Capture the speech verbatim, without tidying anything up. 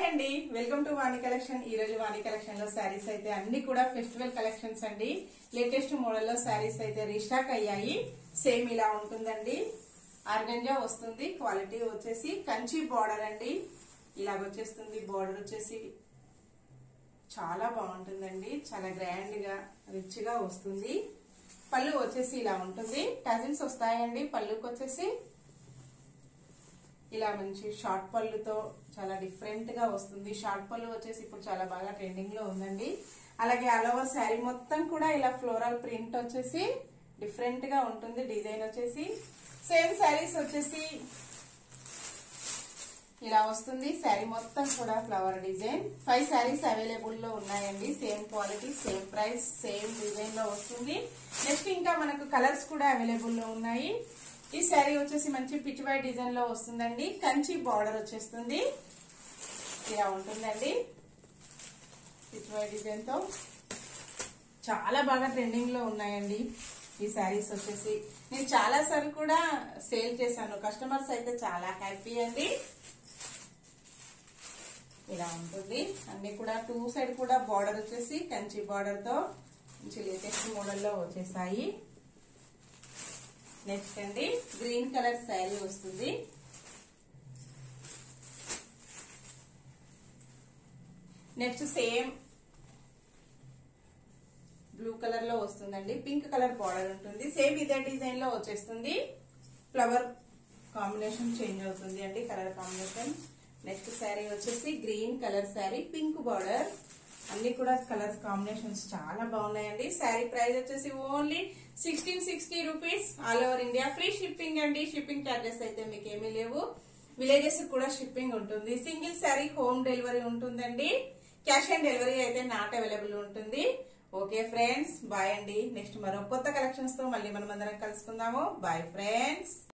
అండి, welcome to Vani collection. ఈ రోజు వాణి కలెక్షన్ లో శారీస్ అయితే అన్ని కూడా ఫెస్టివల్ కలెక్షన్స్ అండి. లేటెస్ట్ మోడల్ లో శారీస్ అయితే రీస్టాక్ అయ్యాయి. సేమ్ ఇలా ఉంటుందండి. ఆర్గంజా వస్తుంది. క్వాలిటీ వచ్చేసి కంచి బార్డర్ అండి. ఇలాగ వచ్చేస్తుంది. బార్డర్ వచ్చేసి చాలా బాగుంటుందండి. చాలా గ్రాండ్ గా రిచ్ గా వస్తుంది. పళ్ళు వచ్చేసి ఇలా ఉంటుంది. టజిల్స్ వస్తాయండి. పళ్ళుకి వచ్చేసి ఇలా మంచి షార్ట్ పళ్ళుతో చాలా డిఫరెంట్ గా వస్తుంది. షార్ట్ పళ్ళు వచ్చేసి ఇప్పుడు చాలా బాగా ట్రెండింగ్ లో ఉందండి. అలాగే ఆల్ ఓవర్ శారీ మొత్తం కూడా ఇలా ఫ్లోరల్ ప్రింట్ వచ్చేసి డిఫరెంట్ గా ఉంటుంది. డిజైన్ వచ్చేసి సేమ్ శారీస్ వచ్చేసి ఇలా వస్తుంది. శారీ మొత్తం కూడా flower design. Five saris available లో ఉన్నాయండి. Same quality, same price, same design లో వస్తుంది. నెక్స్ట్ ఇంకా మనకు కలర్స్ కూడా అవైలబుల్ లో ఉన్నాయి. ఈ శారీ వచ్చేసి మంచి పిచ్చివై డిజైన్ లో వస్తుందండి. కంచి బార్డర్ వచ్చేస్తుంది. ఇలా ఉంటుందండి. పిచ్చివై డిజైన్ తో చాలా బాగా ట్రెండింగ్ లో ఉన్నాయండి ఈ శారీస్ వచ్చేసి. నేను చాలా సార్లు కూడా సేల్ చేశాను. కస్టమర్స్ అయితే చాలా హ్యాపీ అండి. ఇలా ఉంటుంది. అన్ని కూడా టూ సైడ్ కూడా బార్డర్ వచ్చేసి కంచి బార్డర్ తో మంచి లేటెస్ట్ మోడల్ లో వచ్చేసాయి. నెక్స్ట్ అండి గ్రీన్ కలర్ శారీ వస్తుంది. నెక్స్ట్ సేమ్ బ్లూ కలర్ లో వస్తుందండి. పింక్ కలర్ బార్డర్ ఉంటుంది. సేమ్ ఇదే డిజైన్ లో వచ్చేస్తుంది. ఫ్లవర్ కాంబినేషన్ చేంజ్ అవుతుంది అండి, కలర్ కాంబినేషన్. నెక్స్ట్ శారీ వచ్చేసి green colour sari, pink border. అన్ని కూడా కలర్స్ కాంబినేషన్స్ చాలా బాగున్నాయండి. శారీ ప్రైస్ వచ్చేసి only sixteen sixty rupees. All over India free shipping అండి. షిప్పింగ్ చార్జెస్ అయితే మీకు ఏమీ లేవు. విలేజెస్ కూడా షిప్పింగ్ ఉంటుంది. సింగిల్ శారీ హోమ్ డెలివరీ ఉంటుందండి. క్యాష్ ఆన్ డెలివరీ అయితే నాట్ అవైలబుల్ ఉంటుంది. ఓకే ఫ్రెండ్స్, బాయ్ అండి. నెక్స్ట్ మరో కొత్త కలెక్షన్స్ తో మళ్ళీ మనం అందరం కలుసుకుందాము. Bye friends.